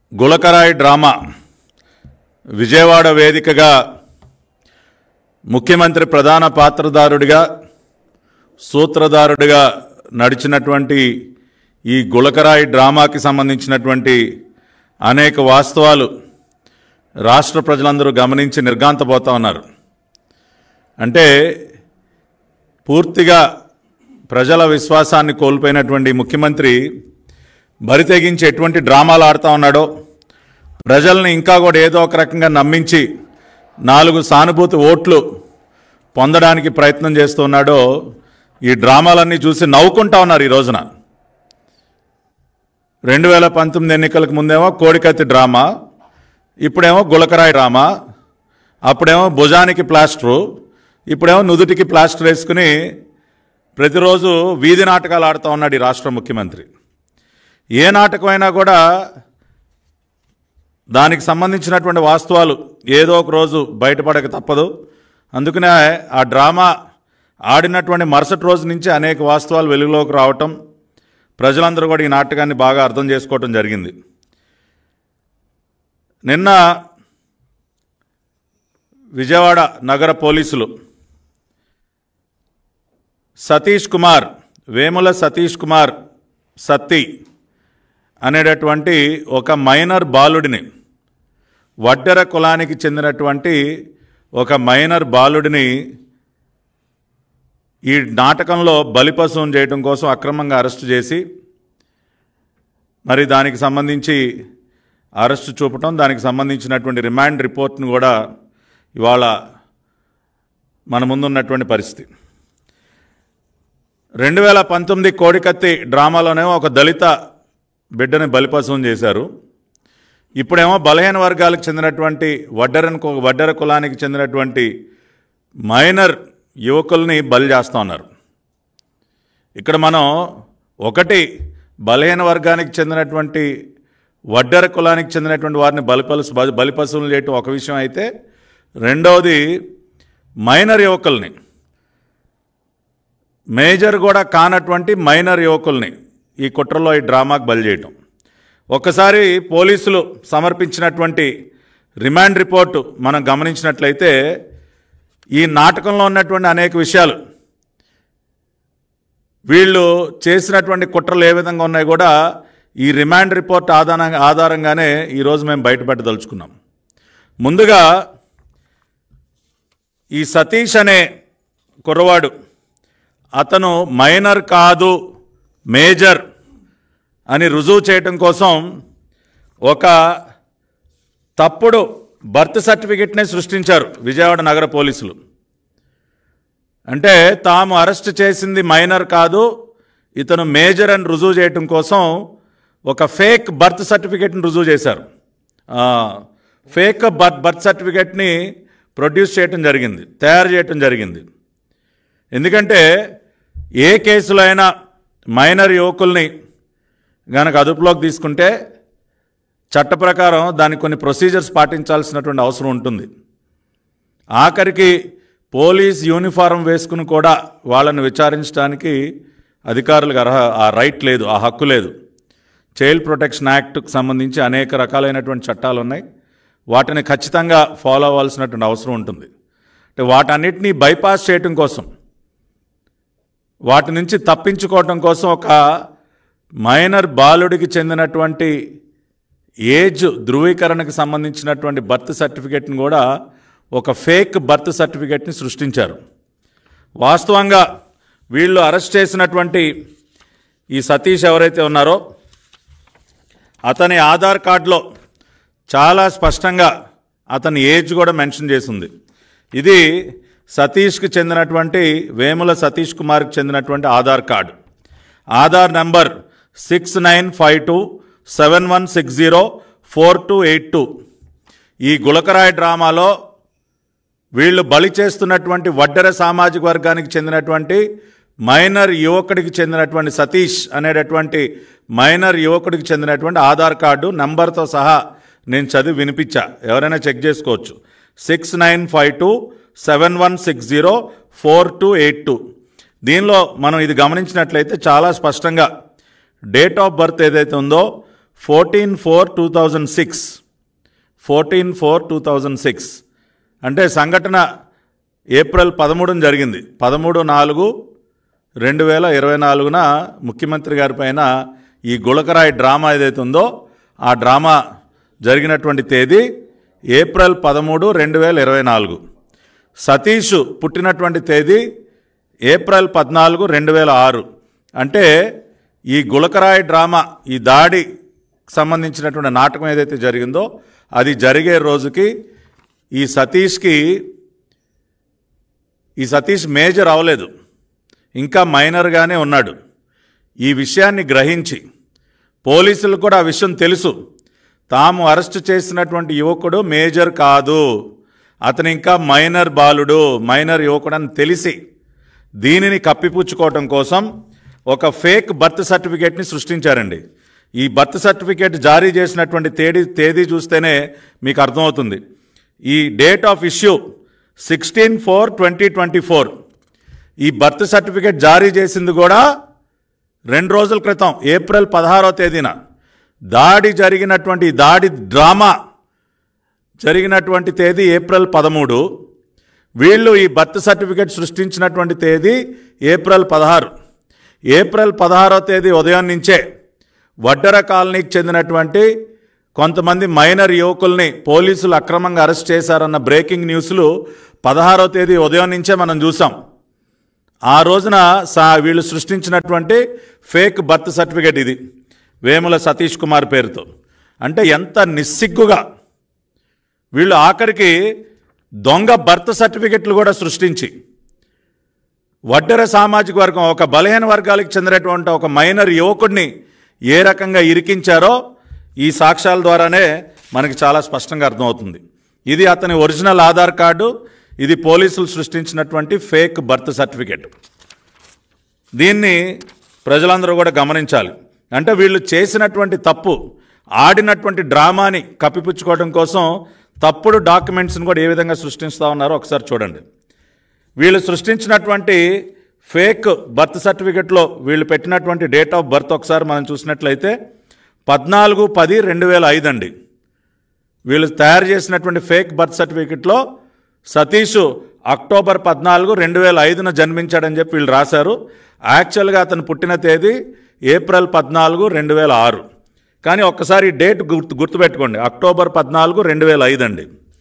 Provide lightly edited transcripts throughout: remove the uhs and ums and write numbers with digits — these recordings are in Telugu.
గులకరాయి డ్రామా విజయవాడ వేదికగా ముఖ్యమంత్రి ప్రధాన పాత్రధారుడిగా సూత్రధారుడిగా నడిచినటువంటి ఈ గులకరాయి డ్రామాకి సంబంధించినటువంటి అనేక వాస్తవాలు రాష్ట్ర ప్రజలందరూ గమనించి నిర్ఘాంతపోతా ఉన్నారు. అంటే పూర్తిగా ప్రజల విశ్వాసాన్ని కోల్పోయినటువంటి ముఖ్యమంత్రి బరితెగించి ఎటువంటి డ్రామాలు ఆడుతూ ఉన్నాడో, ప్రజల్ని ఇంకా కూడా ఏదో ఒక రకంగా నమ్మించి 4 సానుభూతి ఓట్లు పొందడానికి ప్రయత్నం చేస్తున్నాడో, ఈ డ్రామాలన్నీ చూసి నవ్వుకుంటా ఉన్నారు. ఈ రోజున 2019 ఎన్నికలకు ముందేమో కోడికత్తి డ్రామా, ఇప్పుడేమో గులకరాయి డ్రామా, అప్పుడేమో భుజానికి ప్లాస్టరు, ఇప్పుడేమో నుదుటికి ప్లాస్టర్ వేసుకుని ప్రతిరోజు వీధి నాటకాలు ఆడుతూ ఉన్నాడు ఈ రాష్ట్ర ముఖ్యమంత్రి. ఏ నాటకమైనా కూడా దానికి సంబంధించినటువంటి వాస్తవాలు ఏదో ఒక రోజు బయటపడక తప్పదు. అందుకనే ఆ డ్రామా ఆడినటువంటి మరుసటి రోజు నుంచి అనేక వాస్తవాలు వెలుగులోకి రావటం, ప్రజలందరూ కూడా ఈ నాటకాన్ని బాగా అర్థం చేసుకోవటం జరిగింది. నిన్న విజయవాడ నగర పోలీసులు సతీష్ కుమార్, వేముల సతీష్ కుమార్ సత్తి అనేటటువంటి ఒక మైనర్ బాలుడిని, వడ్డెర కులానికి చెందినటువంటి ఒక మైనర్ బాలుడిని ఈ నాటకంలో బలిపశువును చేయడం కోసం అక్రమంగా అరెస్టు చేసి, మరి దానికి సంబంధించి అరెస్టు చూపటం, దానికి సంబంధించినటువంటి రిమాండ్ రిపోర్ట్ను కూడా ఇవాళ మన ముందున్నటువంటి పరిస్థితి. 2019 కోడికత్తి డ్రామాలోనేమో ఒక దళిత బిడ్డని బలిపశువును చేశారు. ఇప్పుడేమో బలహీన వర్గాలకు చెందినటువంటి వడ్డెర కులానికి చెందినటువంటి మైనర్ యువకుల్ని బలి చేస్తూ ఉన్నారు. ఇక్కడ మనం ఒకటి బలహీన వర్గానికి చెందినటువంటి వడ్డెర కులానికి చెందినటువంటి వారిని బలిపశువులు చేయటం ఒక విషయం అయితే, రెండవది మైనర్ యువకుల్ని, మేజర్ కూడా కానటువంటి మైనర్ యువకుల్ని ఈ కుట్రలో ఈ డ్రామాకు బలి చేయటం. ఒక్కసారి పోలీసులు సమర్పించినటువంటి రిమాండ్ రిపోర్టు మనం గమనించినట్లయితే ఈ నాటకంలో ఉన్నటువంటి అనేక విషయాలు, వీళ్ళు చేసినటువంటి కుట్రలు ఏ విధంగా ఉన్నాయి కూడా ఈ రిమాండ్ రిపోర్ట్ ఆధారంగానే ఈరోజు మేము బయటపెట్టదలుచుకున్నాం. ముందుగా ఈ సతీష్ అనే కుర్రవాడు, అతను మైనర్ కాదు మేజర్ అని రుజువు చేయటం కోసం ఒక తప్పుడు బర్త్ సర్టిఫికెట్నే సృష్టించారు విజయవాడ నగర పోలీసులు. అంటే తాము అరెస్ట్ చేసింది మైనర్ కాదు, ఇతను మేజర్ అని రుజువు చేయటం కోసం ఒక ఫేక్ బర్త్ సర్టిఫికెట్ని రుజువు చేశారు. ఫేక్ బర్త్ సర్టిఫికెట్ని ప్రొడ్యూస్ చేయటం జరిగింది, తయారు చేయటం జరిగింది. ఎందుకంటే ఏ కేసులో అయినా మైనర్ యువకుల్ని గనక అదుపులోకి తీసుకుంటే చట్ట ప్రకారం దానికి కొన్ని ప్రొసీజర్స్ పాటించాల్సినటువంటి అవసరం ఉంటుంది. ఆఖరికి పోలీస్ యూనిఫారం వేసుకుని కూడా వాళ్ళని విచారించడానికి అధికారులకు ఆ రైట్ లేదు, ఆ హక్కు లేదు. చైల్డ్ ప్రొటెక్షన్ యాక్ట్కు సంబంధించి అనేక రకాలైనటువంటి చట్టాలు ఉన్నాయి, వాటిని ఖచ్చితంగా ఫాలో అవ్వాల్సినటువంటి అవసరం ఉంటుంది. అంటే వాటన్నిటినీ బైపాస్ చేయటం కోసం, వాటి నుంచి తప్పించుకోవటం కోసం ఒక మైనర్ బాలుడికి చెందినటువంటి ఏజ్ ధృవీకరణకు సంబంధించినటువంటి బర్త్ సర్టిఫికెట్ని కూడా ఒక ఫేక్ బర్త్ సర్టిఫికెట్ని సృష్టించారు. వాస్తవంగా వీళ్ళు అరెస్ట్ చేసినటువంటి ఈ సతీష్ ఎవరైతే ఉన్నారో అతని ఆధార్ కార్డులో చాలా స్పష్టంగా అతని ఏజ్ కూడా మెన్షన్ చేసింది. ఇది సతీష్కి చెందినటువంటి వేముల సతీష్ కుమార్కి చెందినటువంటి ఆధార్ కార్డు. ఆధార్ నంబర్ 695271604282. ఈ గులకరాయి డ్రామాలో వీళ్ళు బలి చేస్తున్నటువంటి వడ్డెర సామాజిక వర్గానికి చెందినటువంటి మైనర్ యువకుడికి చెందినటువంటి సతీష్ అనేటటువంటి మైనర్ యువకుడికి చెందినటువంటి ఆధార్ కార్డు నంబర్తో సహా నేను చదివి వినిపించా, ఎవరైనా చెక్ చేసుకోవచ్చు. 695271604282. దీనిలో మనం ఇది గమనించినట్లయితే చాలా స్పష్టంగా డేట్ ఆఫ్ బర్త్ ఏదైతే ఉందో 14/4/2006 14/4/2006 అంటే సంఘటన ఏప్రిల్ 13 జరిగింది. 13/4/2024 ముఖ్యమంత్రి గారి పైన ఈ గులకరాయి డ్రామా ఏదైతే ఉందో ఆ డ్రామా జరిగినటువంటి తేదీ ఏప్రిల్ 13, 2024. సతీష్ పుట్టినటువంటి తేదీ ఏప్రిల్ 14, 2006. అంటే ఈ గులకరాయి డ్రామా, ఈ దాడి సంబంధించినటువంటి నాటకం ఏదైతే జరిగిందో అది జరిగే రోజుకి ఈ సతీష్ మేజర్ అవ్వలేదు, ఇంకా మైనర్గానే ఉన్నాడు. ఈ విషయాన్ని గ్రహించి పోలీసులు కూడా ఆ విషయం తెలుసు, తాము అరెస్ట్ చేసినటువంటి యువకుడు మేజర్ కాదు, అతను ఇంకా మైనర్ బాలుడు, మైనర్ యువకుడు అని తెలిసి దీనిని కప్పిపుచ్చుకోవటం కోసం ఒక ఫేక్ బర్త్ సర్టిఫికేట్ని సృష్టించారండి. ఈ బర్త్ సర్టిఫికేట్ జారీ చేసినటువంటి తేదీ చూస్తేనే మీకు అర్థమవుతుంది. ఈ డేట్ ఆఫ్ ఇష్యూ 16/4/2024. ఈ బర్త్ సర్టిఫికేట్ జారీ చేసింది కూడా 2 రోజుల క్రితం ఏప్రిల్ 16వ తేదీన. దాడి డ్రామా జరిగినటువంటి తేదీ ఏప్రిల్ 13. వీళ్ళు ఈ బర్త్ సర్టిఫికేట్ సృష్టించినటువంటి తేదీ ఏప్రిల్ 16. ఏప్రిల్ 16వ తేదీ ఉదయం నుంచే వడ్డెర కాలనీకి చెందినటువంటి కొంతమంది మైనర్ యువకుల్ని పోలీసులు అక్రమంగా అరెస్ట్ చేశారన్న బ్రేకింగ్ న్యూస్లు 16వ తేదీ ఉదయం నుంచే మనం చూసాం. ఆ రోజున వీళ్ళు సృష్టించినటువంటి ఫేక్ బర్త్ సర్టిఫికేట్ ఇది, వేముల సతీష్ కుమార్ పేరుతో. అంటే ఎంత నిస్సిగ్గుగా వీళ్ళు ఆఖరికి దొంగ బర్త్ సర్టిఫికెట్లు కూడా సృష్టించి వడ్డెర సామాజిక వర్గం, ఒక బలహీన వర్గాలకు చెందినటువంటి ఒక మైనర్ యువకుడిని ఏ రకంగా ఇరికించారో ఈ సాక్ష్యాల ద్వారానే మనకి చాలా స్పష్టంగా అర్థమవుతుంది. ఇది అతని ఒరిజినల్ ఆధార్ కార్డు, ఇది పోలీసులు సృష్టించినటువంటి ఫేక్ బర్త్ సర్టిఫికేట్. దీన్ని ప్రజలందరూ కూడా గమనించాలి. అంటే వీళ్ళు చేసినటువంటి తప్పు, ఆడినటువంటి డ్రామాని కప్పిపుచ్చుకోవడం కోసం తప్పుడు డాక్యుమెంట్స్ని కూడా ఏ విధంగా సృష్టిస్తూ ఉన్నారో ఒకసారి చూడండి. వీళ్ళు సృష్టించినటువంటి ఫేక్ బర్త్ సర్టిఫికెట్లో వీళ్ళు పెట్టినటువంటి డేట్ ఆఫ్ బర్త్ ఒకసారి మనం చూసినట్లయితే 14/10/2005 అండి. వీళ్ళు తయారు చేసినటువంటి ఫేక్ బర్త్ సర్టిఫికెట్లో సతీష్ అక్టోబర్ 14, 2005 జన్మించాడని చెప్పి వీళ్ళు రాశారు. యాక్చువల్గా అతను పుట్టిన తేదీ ఏప్రిల్ 14, 2006. కానీ ఒక్కసారి డేట్ గుర్తుపెట్టుకోండి, అక్టోబర్ 14, 2005 అండి.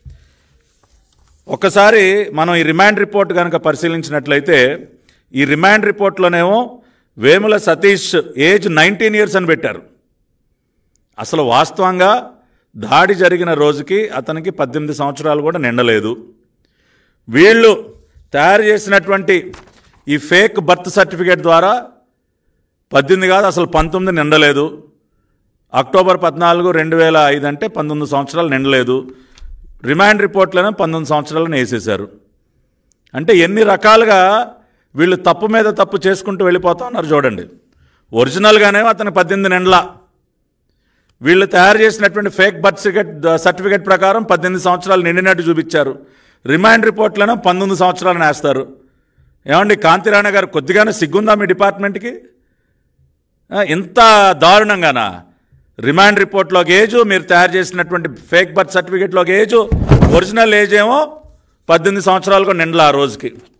ఒక్కసారి మనం ఈ రిమాండ్ రిపోర్ట్ కనుక పరిశీలించినట్లయితే ఈ రిమాండ్ రిపోర్ట్లోనేమో వేముల సతీష్ ఏజ్ 19 ఇయర్స్ అని పెట్టారు. అసలు వాస్తవంగా దాడి జరిగిన రోజుకి అతనికి 18 సంవత్సరాలు కూడా నిండలేదు. వీళ్ళు తయారు చేసినటువంటి ఈ ఫేక్ బర్త్ సర్టిఫికేట్ ద్వారా 18 కాదు, అసలు 19 నిండలేదు. అక్టోబర్ 14, 2005 అంటే 19 సంవత్సరాలు నిండలేదు. రిమాండ్ రిపోర్ట్లోనే 19 సంవత్సరాలను వేసేశారు. అంటే ఎన్ని రకాలుగా వీళ్ళు తప్పు మీద తప్పు చేసుకుంటూ వెళ్ళిపోతా ఉన్నారు చూడండి. ఒరిజినల్గానే అతను 18 నిండలా. వీళ్ళు తయారు చేసినటువంటి ఫేక్ బర్త్ సర్టిఫికేట్ ప్రకారం 18 సంవత్సరాలు నిండినట్టు చూపించారు. రిమాండ్ రిపోర్ట్లోనే 19 సంవత్సరాలను వేస్తారు. ఏమండి కాంతిరాణ గారు, కొద్దిగానే సిగ్గుందా మీ డిపార్ట్మెంట్కి? ఇంత దారుణంగానా? రిమాండ్ రిపోర్ట్లోకి ఏజు, మీరు తయారు చేసినటువంటి ఫేక్ బర్త్ సర్టిఫికేట్లోకి ఏజు, ఒరిజినల్ ఏజ్ ఏమో 18 సంవత్సరాలకు నిండలా ఆ రోజుకి.